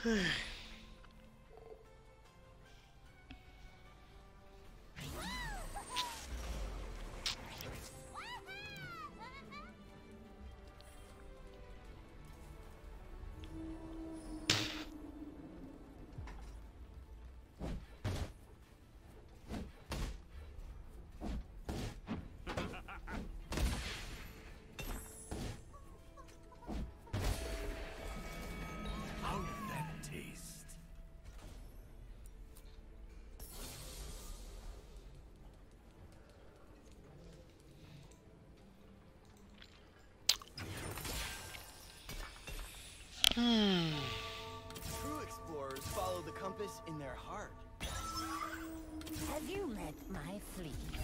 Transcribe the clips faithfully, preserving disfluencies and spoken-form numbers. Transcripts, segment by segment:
Hmm. True explorers follow the compass in their heart. Have you met my flea?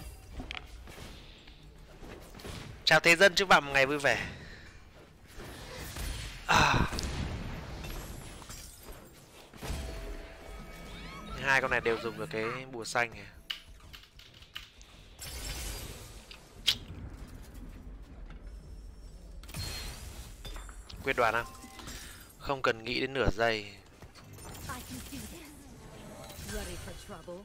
Chào thế dân, chúc bạn một ngày vui vẻ. À. Hai con này đều dùng được cái bùa xanh này. Quyết đoán không? Không cần nghĩ đến nửa giây. Ready for trouble?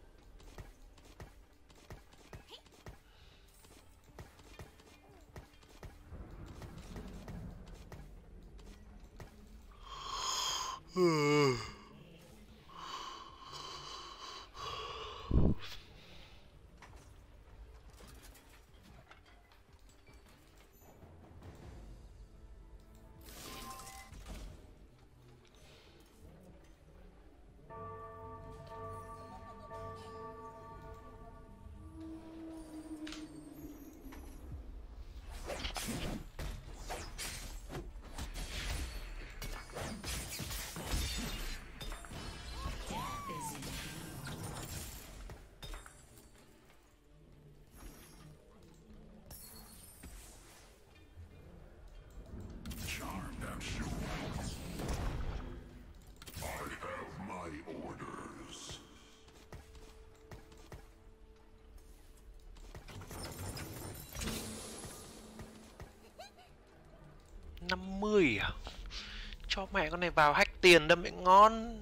năm mươi à? Cho mẹ con này vào hack tiền đâm mẹ ngon.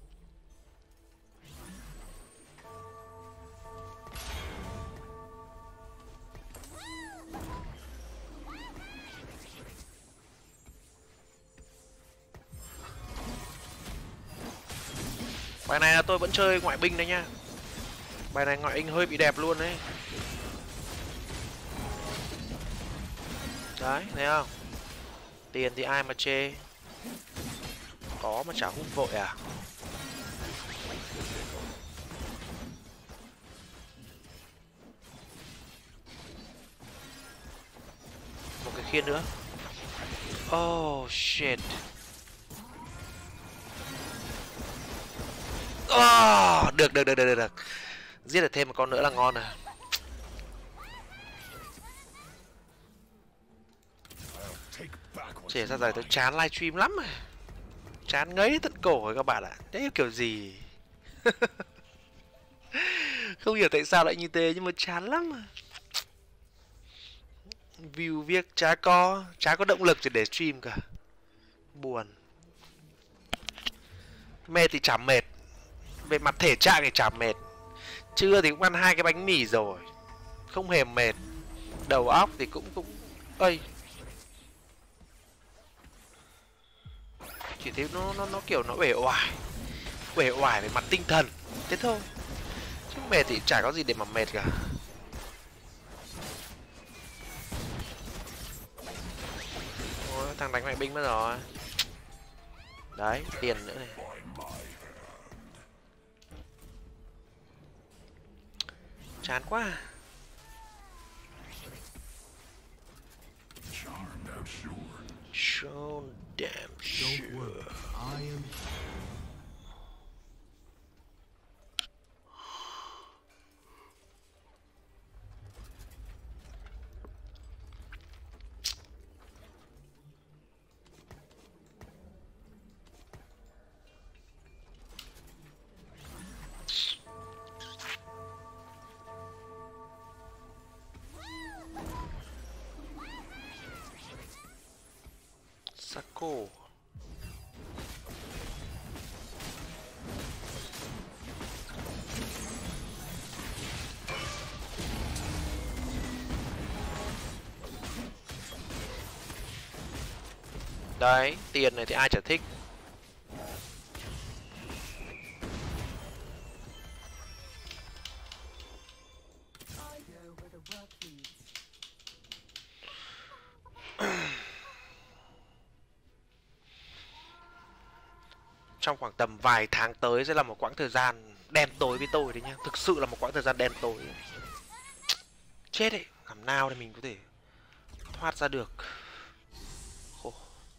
Bài này là tôi vẫn chơi ngoại binh đấy nha. Bài này ngoại binh hơi bị đẹp luôn đấy. Đấy, thấy không? Tiền thì ai mà chê. Có mà chả hút vội à. Một cái khiên nữa. Oh shit. Oh, được được được được được. Giết được thêm một con nữa là ngon rồi. Chỉ ra rồi tôi chán livestream lắm rồi. Chán ngấy tận cổ rồi các bạn ạ. Đấy kiểu gì. Không hiểu tại sao lại như thế nhưng mà chán lắm. View viết chả có, chả có động lực để stream cả. Buồn. Mệt thì chả mệt. Về mặt thể trạng thì chả mệt. Trưa thì cũng ăn hai cái bánh mì rồi. Không hề mệt. Đầu óc thì cũng cũng ơi. Chỉ thấy nó nó nó kiểu nó uể oải. Uể oải về mặt tinh thần. Thế thôi. Chứ mệt thì chả có gì để mà mệt cả. Ôi, thằng đánh ngoại binh mất rồi. Đấy, tiền nữa này. Chán quá. So damn sure. I am Sako. Đấy, tiền này thì ai chả thích. Trong khoảng tầm vài tháng tới sẽ là một quãng thời gian đen tối với tôi đấy nhá. Thực sự là một quãng thời gian đen tối. Chết ấy, làm nào để mình có thể thoát ra được. Khổ.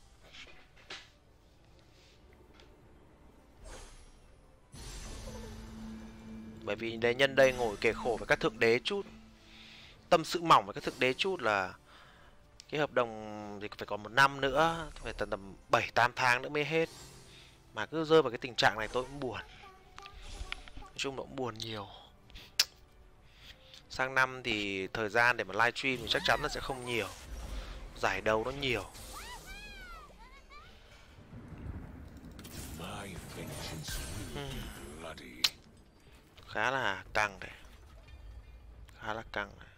Bởi vì đây nhân đây ngồi kể khổ với các thượng đế chút. Tâm sự mỏng với các thượng đế chút là cái hợp đồng thì phải còn một năm nữa, phải tầm tầm bảy tám tháng nữa mới hết. Mà cứ rơi vào cái tình trạng này tôi cũng buồn. Nói chung nó cũng buồn nhiều. Sang năm thì thời gian để mà livestream thì chắc chắn là sẽ không nhiều. Giải đấu nó nhiều. Hmm. Khá là căng đấy. Khá là căng đấy.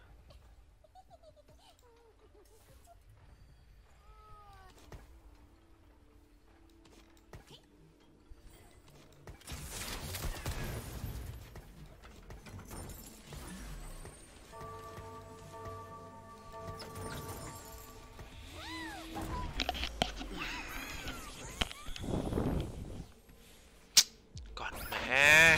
Còn mẹ.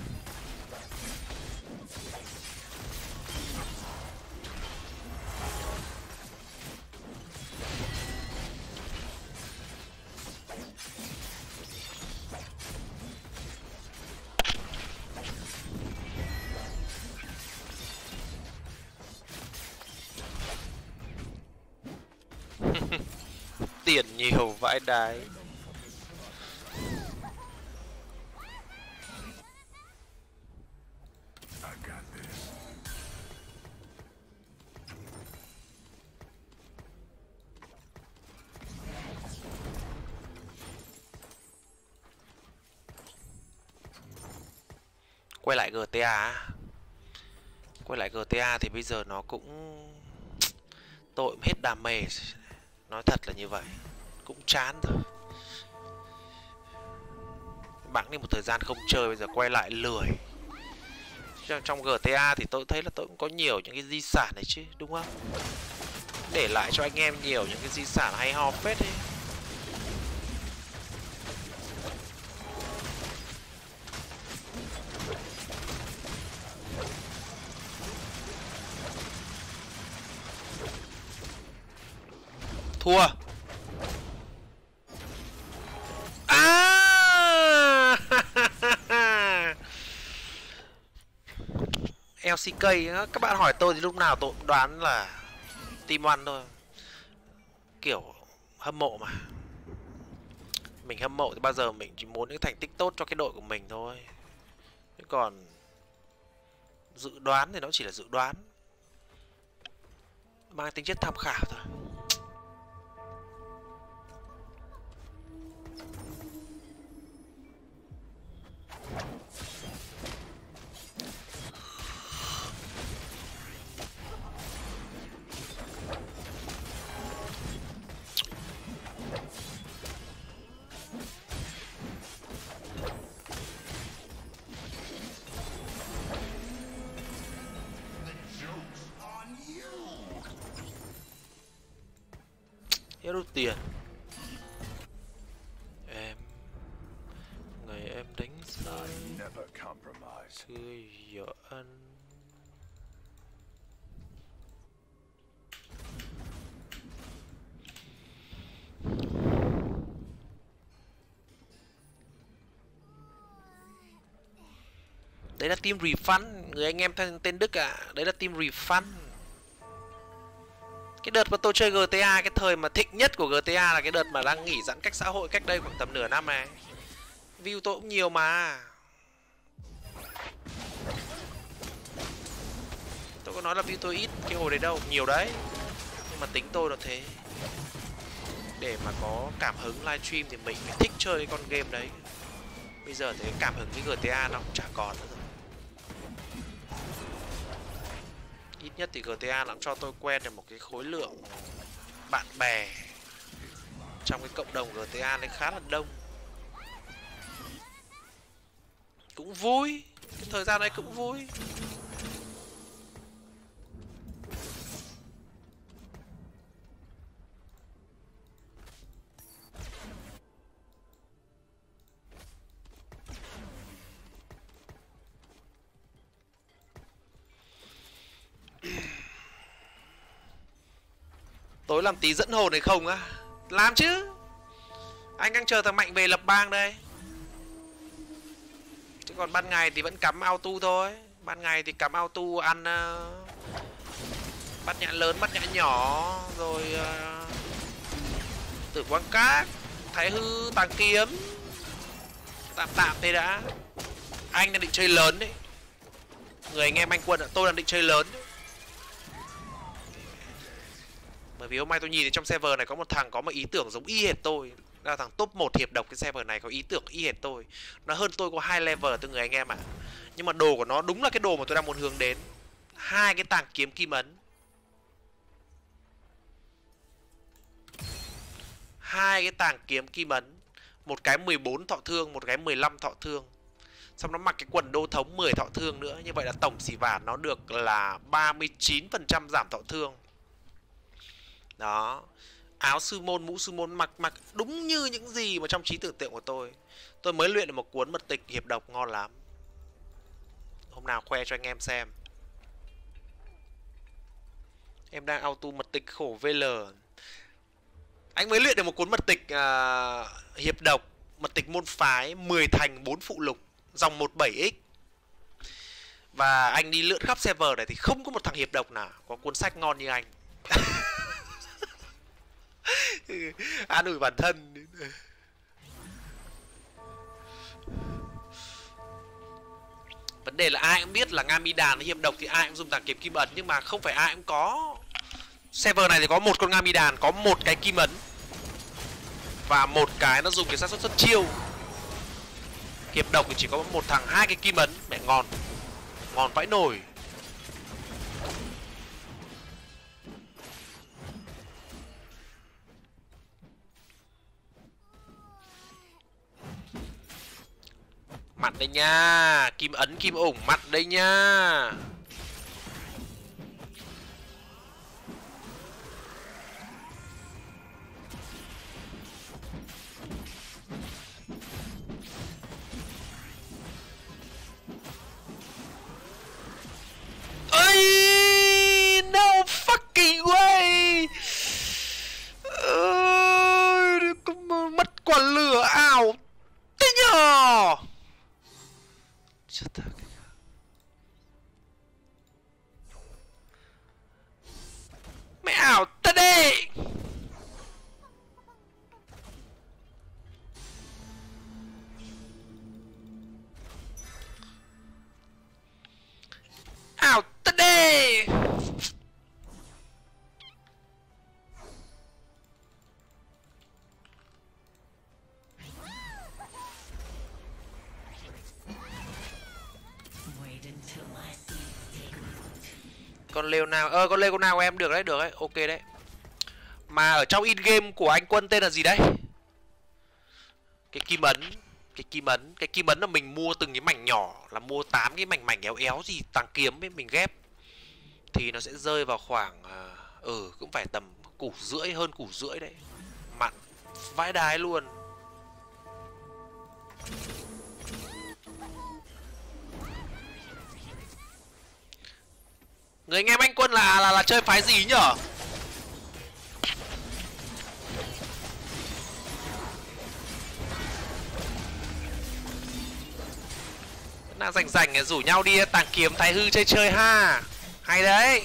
Tiền nhiều vãi đái. Quay lại giê tê a á. Quay lại giê tê a thì bây giờ nó cũng tội cũng hết đam mê. Nói thật là như vậy. Cũng chán rồi. Bẵng đi một thời gian không chơi, bây giờ quay lại lười. Trong, trong giê tê a thì tôi thấy là tôi cũng có nhiều những cái di sản này chứ, đúng không? Để lại cho anh em nhiều những cái di sản hay ho phết ấy. Thua. À! lờ xê ca các bạn hỏi tôi thì lúc nào tôi cũng đoán là team one thôi. Kiểu hâm mộ mà. Mình hâm mộ thì bao giờ mình chỉ muốn những thành tích tốt cho cái đội của mình thôi. Chứ còn dự đoán thì nó chỉ là dự đoán, mang tính chất tham khảo thôi. Hết đốt tiền. Em ngày em đánh rơi tươi vợ anh. Đấy là team refund, người anh em tên Đức à. Đấy là team refund. Cái đợt mà tôi chơi giê tê a, cái thời mà thịnh nhất của giê tê a là cái đợt mà đang nghỉ giãn cách xã hội cách đây khoảng tầm nửa năm này. View tôi cũng nhiều mà. Tôi có nói là view tôi ít cái hồi đấy đâu, nhiều đấy. Nhưng mà tính tôi là thế. Để mà có cảm hứng livestream thì mình phải thích chơi cái con game đấy. Bây giờ thì cái cảm hứng với giê tê a nó cũng chả còn nữa rồi. Ít nhất thì giê tê a nó cũng cho tôi quen được một cái khối lượng bạn bè trong cái cộng đồng giê tê a này khá là đông. Cũng vui, cái thời gian này cũng vui. Tối làm tí dẫn hồn này không á? Làm chứ. Anh đang chờ thằng Mạnh về lập bang đây. Chứ còn ban ngày thì vẫn cắm auto thôi. Ban ngày thì cắm auto ăn uh, bắt nhã lớn, bắt nhã nhỏ. Rồi uh, tử quang cát, thái hư, tàng kiếm. Tạm tạm thế đã. Anh đang định chơi lớn đấy. Người anh em anh Quân ạ, tôi đang định chơi lớn đấy. Bởi vì hôm nay tôi nhìn thấy trong server này có một thằng có một ý tưởng giống y hệt tôi. Đó là thằng top một hiệp độc cái server này có ý tưởng y hệt tôi. Nó hơn tôi có hai level từ người anh em ạ. Nhưng mà đồ của nó đúng là cái đồ mà tôi đang muốn hướng đến. Hai cái tàng kiếm kim ấn. Hai cái tàng kiếm kim ấn. Một cái mười bốn thọ thương, một cái mười lăm thọ thương. Xong nó mặc cái quần đô thống mười thọ thương nữa. Như vậy là tổng xỉ vả nó được là ba mươi chín phần trăm giảm thọ thương. Đó. Áo sư môn, mũ sư môn mặc mặc đúng như những gì mà trong trí tưởng tượng của tôi. Tôi mới luyện được một cuốn mật tịch hiệp độc ngon lắm. Hôm nào khoe cho anh em xem. Em đang auto mật tịch khổ vê lờ. Anh mới luyện được một cuốn mật tịch uh, hiệp độc, mật tịch môn phái mười thành bốn phụ lục, dòng một bảy x. Và anh đi lượn khắp server này thì không có một thằng hiệp độc nào có cuốn sách ngon như anh. An ủi bản thân. Vấn đề là ai cũng biết là Ngamidan hiệp độc thì ai cũng dùng tàng kiếm kim ấn. Nhưng mà không phải ai cũng có. Server này thì có một con Ngamidan, có một cái kim ấn. Và một cái nó dùng cái xác suất xuất chiêu. Hiệp độc thì chỉ có một thằng hai cái kim ấn. Mẹ ngon. Ngon vãi nồi. Mặn đây nha. Kim ấn kim ủng mặn đây nha. Ây, no fucking way. uh, Mất quả lửa ảo thế nhờ. Chết thật. Mẹ ảo ta đi. Ảo ta đi. Con lêu nào, ơ con lêu con nào của em được đấy, được đấy, ok đấy. Mà ở trong in game của anh Quân tên là gì đấy? Cái kim ấn, cái kim ấn, cái kim ấn là mình mua từng cái mảnh nhỏ, là mua tám cái mảnh mảnh éo éo gì tàng kiếm ấy mình ghép thì nó sẽ rơi vào khoảng ừ cũng phải tầm củ rưỡi, hơn củ rưỡi đấy. Mặn vãi đái luôn. Người anh em anh Quân là là là chơi phái gì nhở? Nào rảnh rảnh rủ nhau đi tàng kiếm thái hư chơi chơi ha. Hay đấy.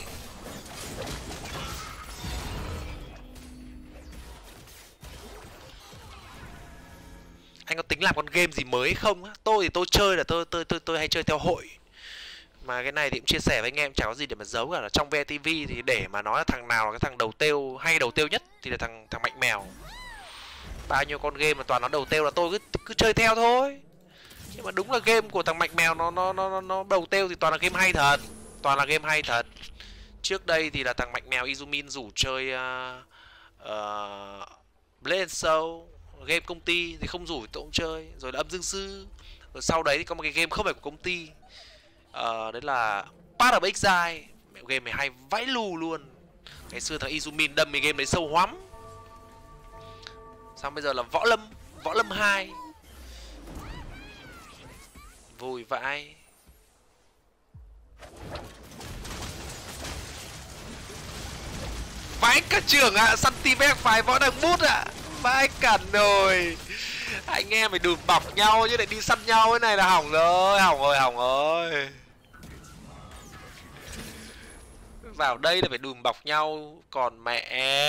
Anh có tính làm con game gì mới không? Tôi thì tôi chơi là tôi tôi tôi tôi hay chơi theo hội. Mà cái này thì cũng chia sẻ với anh em, chẳng có gì để mà giấu cả. Là trong vê tê vê thì để mà nói là thằng nào là cái thằng đầu tiêu hay đầu tiêu nhất thì là thằng thằng Mạnh Mèo. Bao nhiêu con game mà toàn nó đầu tiêu là tôi cứ cứ chơi theo thôi. Nhưng mà đúng là game của thằng Mạnh Mèo nó nó nó nó đầu tiêu thì toàn là game hay thật, toàn là game hay thật. Trước đây thì là thằng Mạnh Mèo Izumin rủ chơi uh, uh, Blade and Soul, game công ty thì không rủ tôi cũng chơi. Rồi là Âm Dương Sư. Rồi sau đấy thì có một cái game không phải của công ty. Ờ, đấy là Path of Exile. Game này hay vãi lù luôn. Ngày xưa thằng Izumin đâm cái game đấy sâu hoắm. Xong bây giờ là Võ Lâm, Võ Lâm hai. Vui vãi. Vãi cả trưởng ạ, à, centimet phái võ đằng bút ạ. À. Vãi cả nồi. Anh em phải đùm bọc nhau chứ lại đi săn nhau, cái này là hỏng rồi, hỏng rồi, hỏng rồi. Vào đây là phải đùm bọc nhau, còn mẹ.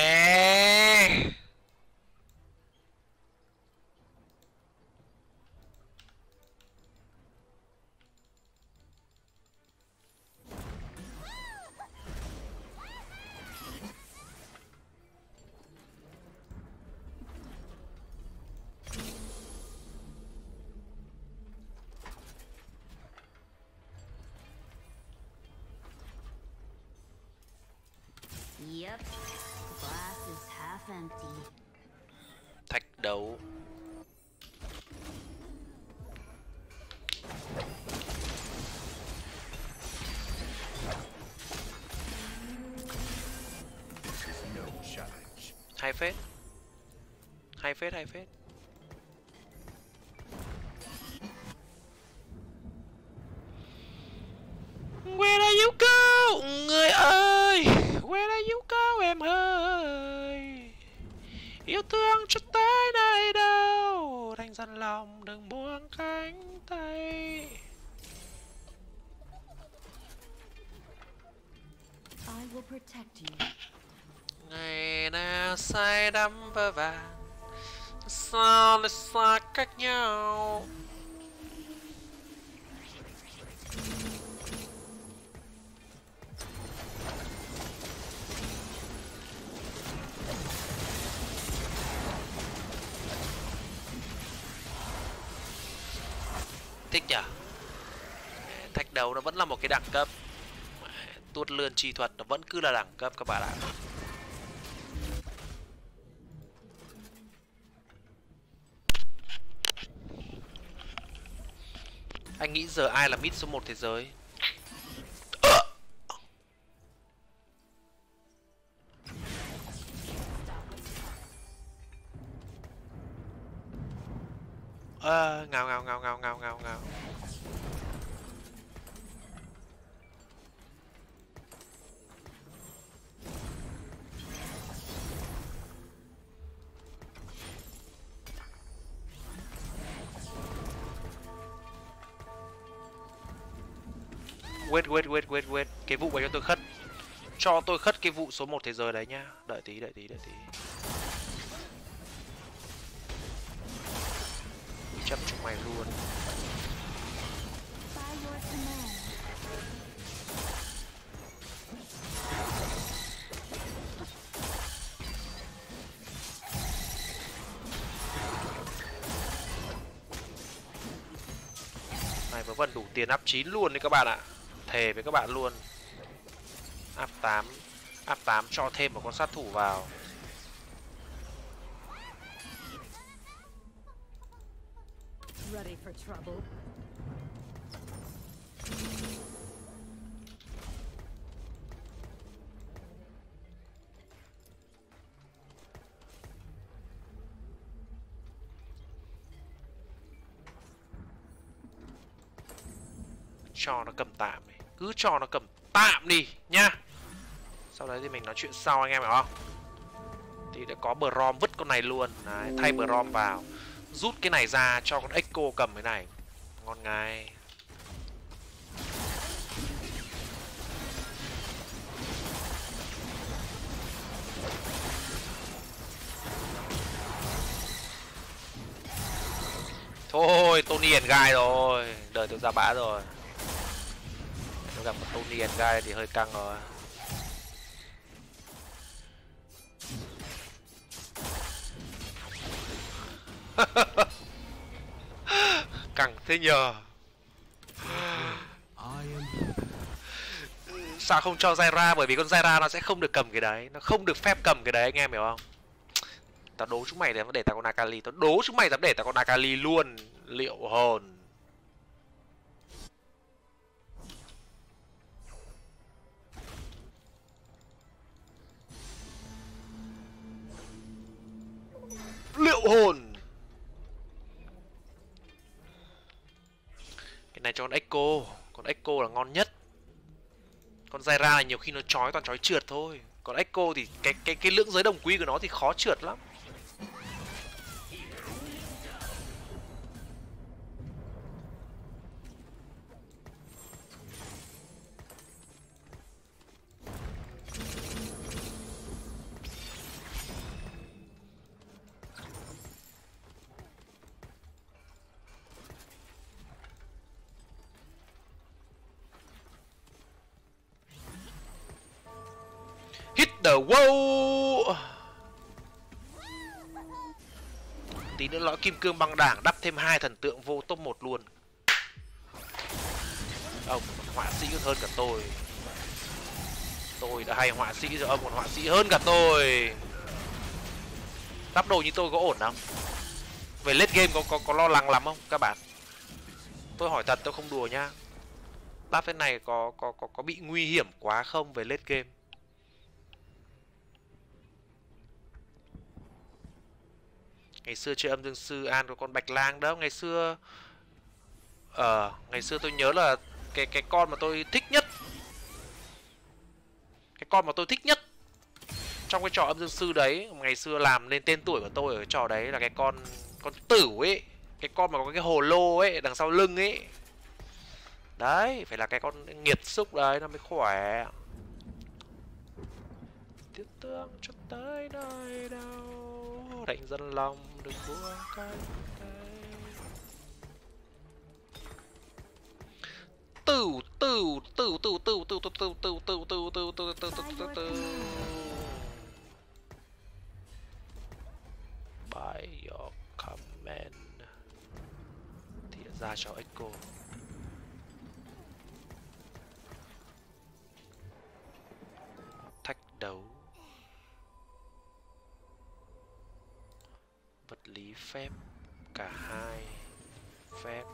Yep, glass is half empty. Thách đấu. Hay phết. Hay phết, hay phết. Where are you go, người ơi? Where are you go, em ơi? Yêu thương cho tới nơi đâu, đành dằn lòng đừng buông cánh tay. I will protect you. Ngày nào say đắm vơ vàng, sao lại xa cách nhau? Thích nhỉ? Thách đấu nó vẫn là một cái đẳng cấp. Tuốt lươn chi thuật nó vẫn cứ là đẳng cấp các bạn ạ. Anh nghĩ giờ ai là mid số một thế giới? À, ngào ngào ngào ngào ngào ngào ngào. Wait, wait, wait, wait, wait. Cái vụ này cho tôi khất. Cho tôi khất cái vụ số một thế giới đấy nhá. Đợi tí, đợi tí, đợi tí. Chấp chúng mày luôn. Này vẫn vẫn đủ tiền áp chín luôn đấy các bạn ạ. Thề với các bạn luôn. Áp tám. Áp tám cho thêm một con sát thủ vào. Ready for trouble. Cho nó cầm tạm đi. Cứ cho nó cầm tạm đi nhá. Sau đấy thì mình nói chuyện sau anh em hiểu không? Thì đã có Braum vứt con này luôn. Đấy, thay Braum vào. Rút cái này ra cho con Echo cầm cái này. Ngon ngay. Thôi, Tony and Guy rồi. Đời tôi ra bã rồi. Tôi gặp một Tony and Guy thì hơi căng rồi. Căng thế nhờ. Sao không cho Zyra? Bởi vì con Zyra nó sẽ không được cầm cái đấy. Nó không được phép cầm cái đấy anh em hiểu không? tao đố chúng mày để tao con Akali, tao đố chúng mày dám để tao con Akali luôn. Liệu hồn. Liệu hồn. Cái này cho con Echo, con Echo là ngon nhất. Con Zyra này nhiều khi nó chói toàn chói trượt thôi. Còn Echo thì cái cái cái lượng giới đồng quy của nó thì khó trượt lắm. Hit the wall. Tí nữa lõi kim cương băng đảng đắp thêm hai thần tượng vô top một luôn. Ông họa sĩ hơn cả tôi. Tôi đã hay họa sĩ rồi, ông còn họa sĩ hơn cả tôi. Đắp đồ như tôi có ổn không? Về late game có có có lo lắng lắm không các bạn? Tôi hỏi thật, tôi không đùa nhá. Đắp cái này có có có có bị nguy hiểm quá không về late game? Ngày xưa chơi âm dương sư An có con bạch lang đó, ngày xưa ờ uh, ngày xưa tôi nhớ là cái cái con mà tôi thích nhất, cái con mà tôi thích nhất trong cái trò âm dương sư đấy, ngày xưa làm nên tên tuổi của tôi ở cái trò đấy là cái con con tử ấy, cái con mà có cái hồ lô ấy đằng sau lưng ấy. Đấy, phải là cái con nghiệt xúc đấy nó mới khỏe. Tiếc thương cho tới nơi đâu, đành dân lòng đừng buông cánh tay. Tử tử tử tử tử tử tử tử tử tử tử tử tử tử tử tử tử. By your command. Thì ra cho Echo. Thách đấu. Vật lý phép. Cả hai phép.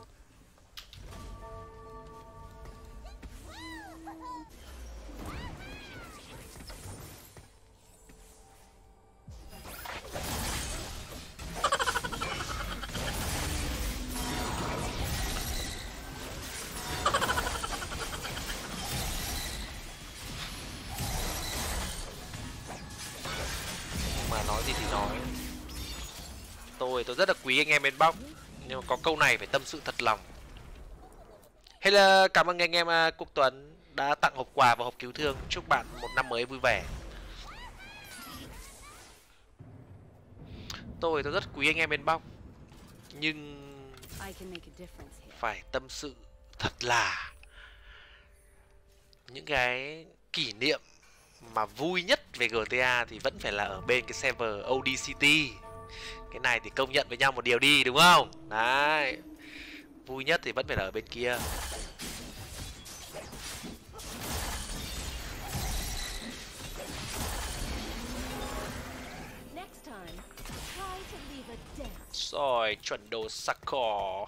Mà nói gì thì nói, tôi tôi rất là quý anh em bên bóc, nhưng mà có câu này phải tâm sự thật lòng. Hay là cảm ơn anh em uh, Quốc Tuấn đã tặng hộp quà và hộp cứu thương. Chúc bạn một năm mới vui vẻ. Tôi tôi rất quý anh em bên bóc, nhưng phải tâm sự thật là những cái kỷ niệm mà vui nhất về giê tê a thì vẫn phải là ở bên cái server ô đê City. Cái này thì công nhận với nhau một điều đi, đúng không? Đấy, vui nhất thì vẫn phải là ở bên kia. Rồi, chuẩn đồ sắc cỏ.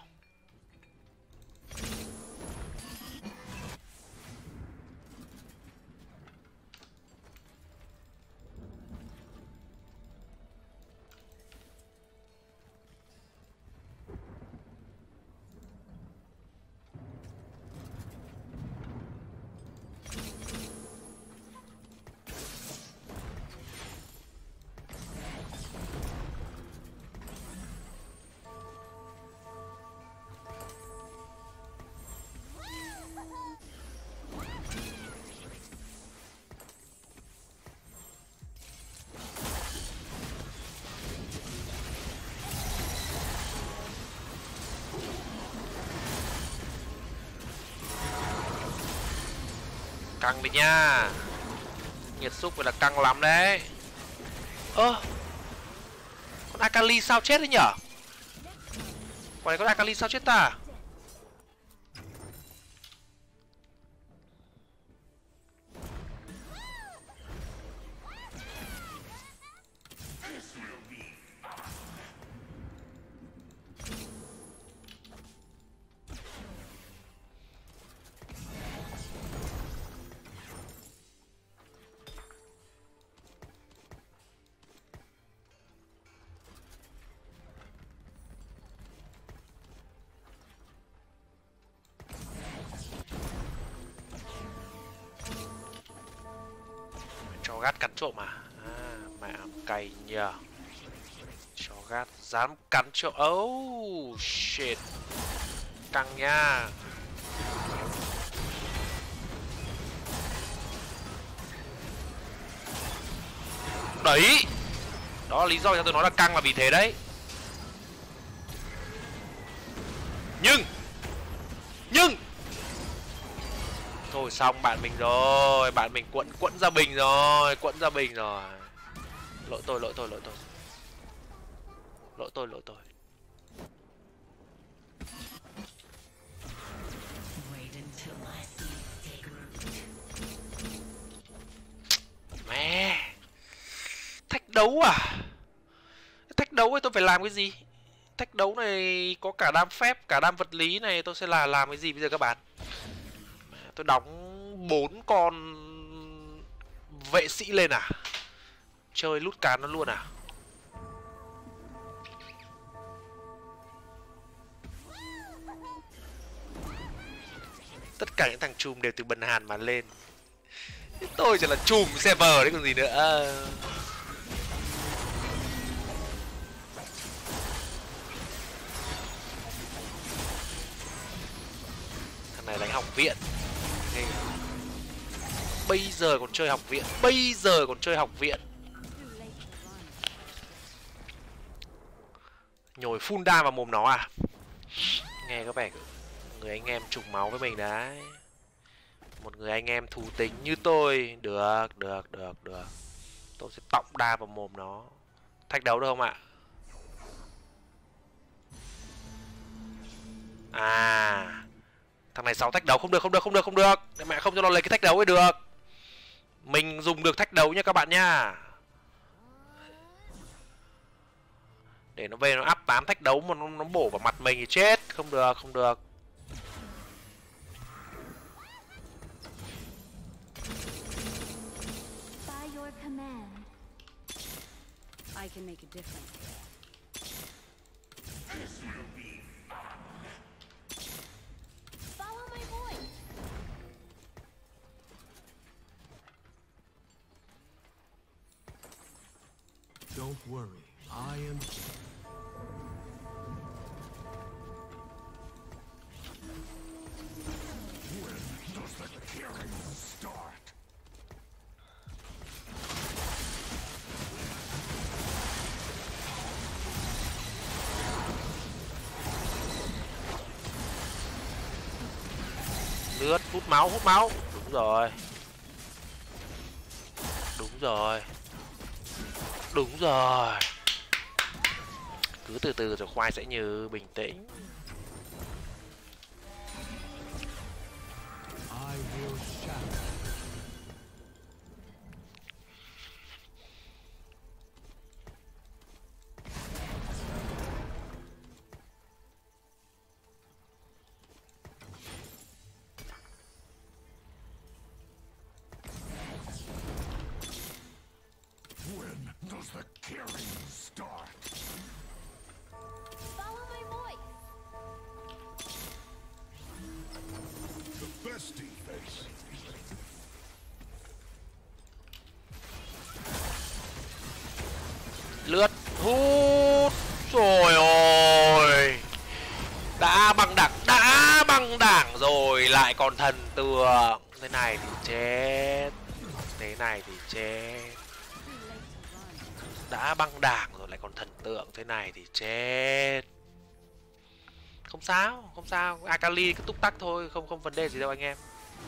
Căng đi nha. Nhiệt xúc vậy là căng lắm đấy. Ơ à, con Akali sao chết đấy nhở? Quả này con Akali sao chết ta? gát cắn trộm à? À, mẹ cày nhờ. Chó gát dám cắn trộm. Oh shit. Căng nha. Đấy. Đó là lý do cho tôi nói là căng là vì thế đấy. Nhưng Nhưng thôi xong bạn mình rồi. Bạn mình quẫn quẫn ra bình rồi. Quẫn ra bình rồi. Lỗi tôi, lỗi tôi, lỗi tôi. Lỗi tôi, lỗi tôi. Mẹ. Thách đấu à? Thách đấu ấy tôi phải làm cái gì? Thách đấu này có cả đam phép, cả đam vật lý này, tôi sẽ là làm cái gì bây giờ các bạn? Tôi đóng bốn con vệ sĩ lên à? Chơi lút cán nó luôn à? Tất cả những thằng chùm đều từ Bần Hàn mà lên. Tôi chỉ là chùm server đấy còn gì nữa. À... Thằng này đánh học viện. Bây giờ còn chơi học viện. Bây giờ còn chơi học viện. Nhồi full đam vào mồm nó à? Nghe có vẻ người anh em trùng máu với mình đấy. Một người anh em thù tính như tôi. Được, được, được, được. Tôi sẽ tọng đa vào mồm nó. Thách đấu được không ạ? À, thằng này sáu thách đấu. Không được, không được, không được, không được. Mẹ không cho nó lấy cái thách đấu ấy được. Mình dùng được thách đấu nha các bạn nha. Để nó về nó áp tám thách đấu mà nó, nó bổ vào mặt mình thì chết. Không được, không được. I can make a difference. Follow my voice. Don't worry, I am. When does the killing start? Lướt, hút máu, hút máu. Đúng rồi. Đúng rồi. Đúng rồi. Cứ từ từ rồi khoai sẽ như bình tĩnh. I will shatter. Does the killing start? Follow my voice. The bestie face. Lướt, hút. Rồi ôi. Đã băng đảng, đã băng đảng rồi lại còn thần tượng. Thế này thì chết. Thế này thì chết. Đã băng đảng rồi lại còn thần tượng. Thế này thì chết. Không sao, không sao. Akali cứ túc tắc thôi. Không không vấn đề gì đâu anh em.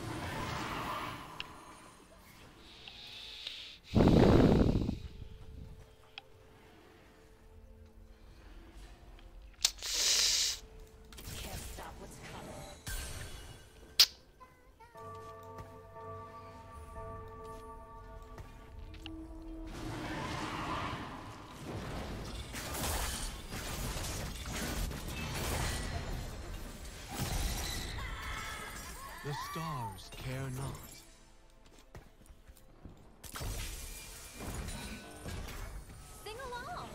The stars care not. Sing along.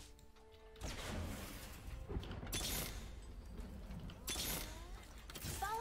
Follow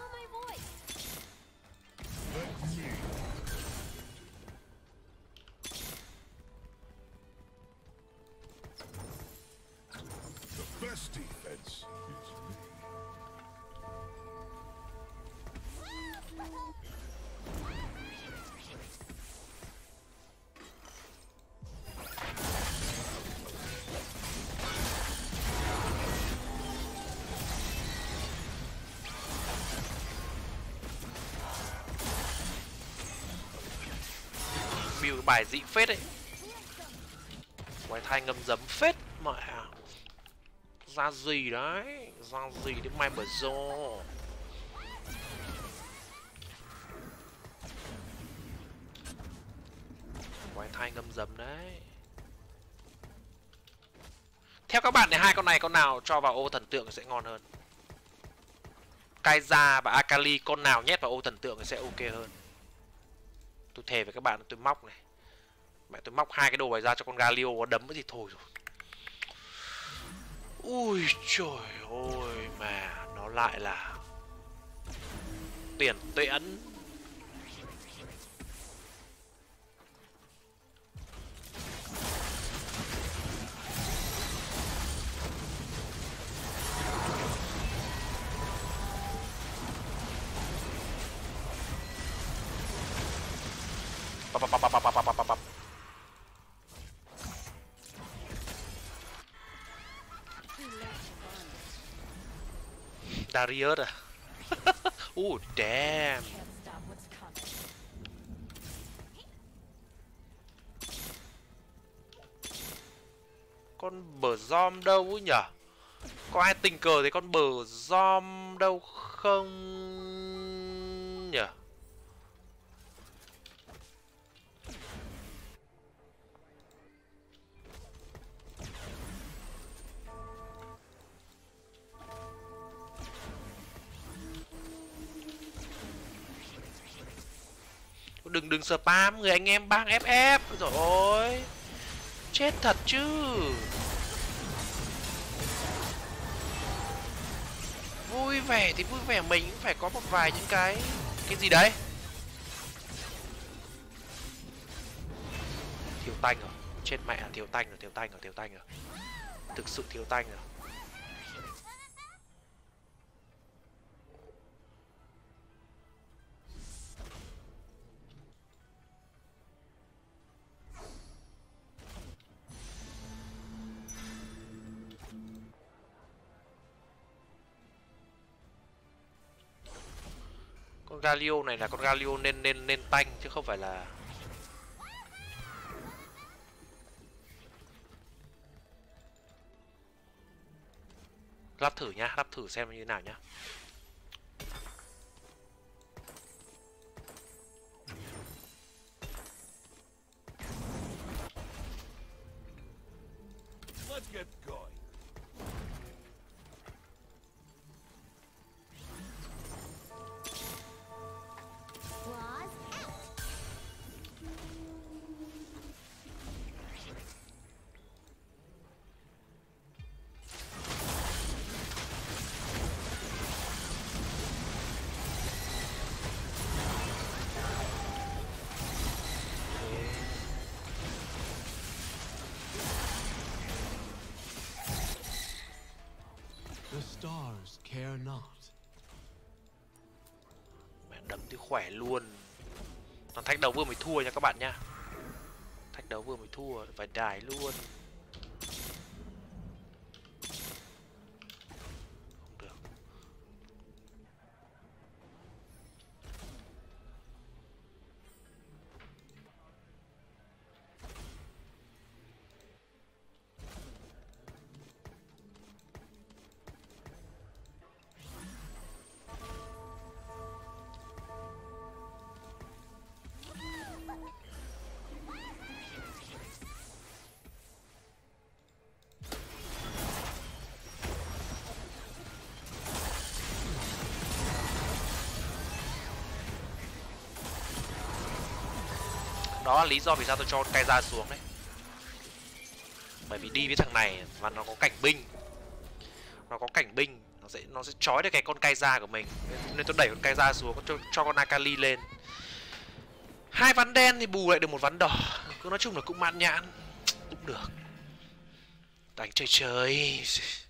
review cái bài dị phết ấy. Quái thai ngâm dấm phết mẹ. Ra gì đấy, ra gì đến mày bở rô. Quái thai ngâm dấm đấy. Theo các bạn thì hai con này con nào cho vào ô thần tượng sẽ ngon hơn? Kai'Sa và Akali con nào nhét vào ô thần tượng thì sẽ ok hơn? Tôi thề với các bạn tôi móc này. Mẹ tôi móc hai cái đồ này ra cho con Galio có đấm thì thôi rồi. Ui trời ơi mà nó lại là tiền tiễn. Bập bập bập bập bập bập bập bập. Darius à? Oh damn. Con bờ giom đâu ấy nhở? Có ai tình cờ thấy con bờ giom đâu không nhở? Đừng đừng spam người anh em bang ép ép rồi ôi. Chết thật chứ. Vui vẻ thì vui vẻ, mình cũng phải có một vài những cái cái gì đấy. Thiếu tanh rồi. Chết mẹ, thiếu tanh rồi, thiếu tanh rồi, thiếu tanh rồi. Thực sự thiếu tanh rồi. Con Galio này là con Galio nên nên nên tanh chứ không phải là lắp thử nhá, lắp thử xem như thế nào nhá. Let's get going. The stars care not. Mẹ đấm thì khỏe luôn. Thằng thách đấu vừa mới thua nha các bạn nha. Thách đấu vừa mới thua phải đài luôn. Không được. Đó là lý do vì sao tôi cho Kai'Sa xuống đấy. Bởi vì đi với thằng này và nó có cảnh binh. Nó có cảnh binh, nó sẽ nó sẽ trói được cái con Kai'Sa của mình. Nên tôi đẩy con Kai'Sa xuống cho, cho con Akali lên. Hai ván đen thì bù lại được một ván đỏ. Cứ nói chung là cũng mãn nhãn. Cũng được. Đánh chơi chơi.